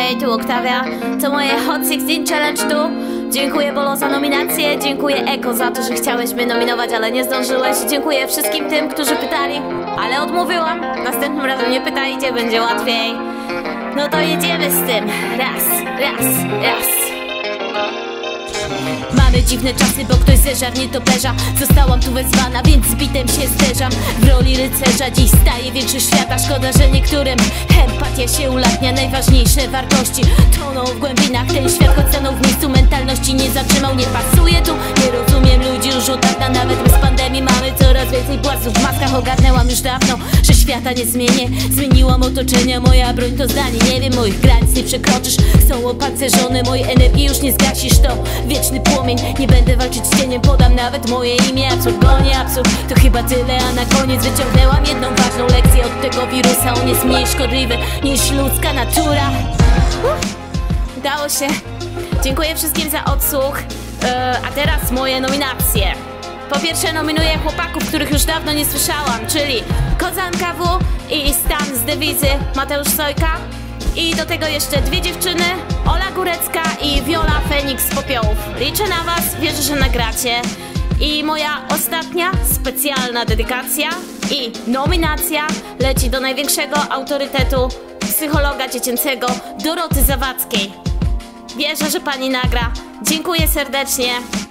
Hej, tu Oktawia. To moje Hot 16 Challenge tu. Dziękuję Bolo za nominację, dziękuję Eko za to, że chciałeś mnie nominować, ale nie zdążyłeś. Dziękuję wszystkim tym, którzy pytali, ale odmówiłam. Następnym razem nie pytajcie, będzie łatwiej. No to jedziemy z tym. Raz. Mamy dziwne czasy, bo ktoś zeżar nietoperza. Zostałam tu wezwana, więc z bitem się zderzam. W roli rycerza dziś staje większość świata. Szkoda, że niektórym empatia się ulatnia. Najważniejsze wartości toną w głębinach. Ten świat choć stanął w miejscu mentalności nie zatrzymał, nie pasuje tu. Nie rozumiem ludzi już od dawna. Nawet bez pandemii mamy coraz więcej błazów w maskach. Ogarnęłam już dawno, że świata nie zmienię. Zmieniłam otoczenia, moja broń to zdanie. Nie wiem, moich granic nie przekroczysz. Są opancerzone, mojej energii już nie zgasisz. To wieczny płomień, nie będę walczyć z cieniem. Podam nawet moje imię, absurd goni absurd. To chyba tyle, a na koniec wyciągnęłam jedną ważną lekcję od tego wirusa. On jest mniej szkodliwy niż ludzka natura. Udało się. Dziękuję wszystkim za odsłuch. A teraz moje nominacje. Po pierwsze nominuję chłopaków, których już dawno nie słyszałam, czyli Kozan KW i Stan z Dewizy Mateusz Sojka. I do tego jeszcze dwie dziewczyny, Ola Górecka i Viola Feniks z Popiołów. Liczę na was, wierzę, że nagracie. I moja ostatnia specjalna dedykacja i nominacja leci do największego autorytetu psychologa dziecięcego Doroty Zawadzkiej. Wierzę, że pani nagra. Dziękuję serdecznie.